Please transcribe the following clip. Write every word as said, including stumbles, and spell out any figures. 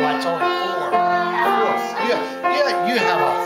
it's only four. Four. Yeah, yeah, you have a